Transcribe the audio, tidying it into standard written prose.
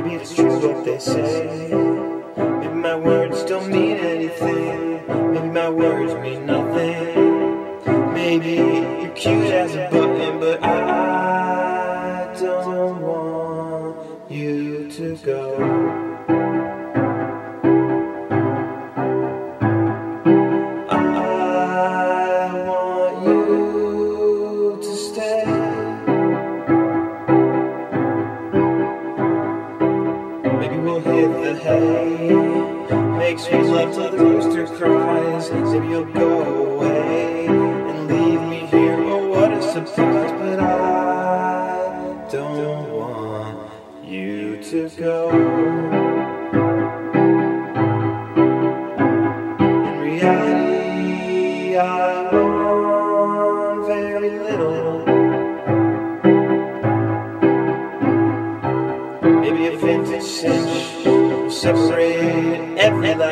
Maybe it's true what they say. Maybe my words don't mean anything. Maybe my words mean nothing. Maybe you're cute as a button, but I don't want you to go. Maybe we'll hit the hay, make sweet love till the rooster cries. Maybe you'll go away and leave me here. Oh, what a surprise, but I don't want you to go. In reality, I want very little. Maybe a vintage cinch will separate every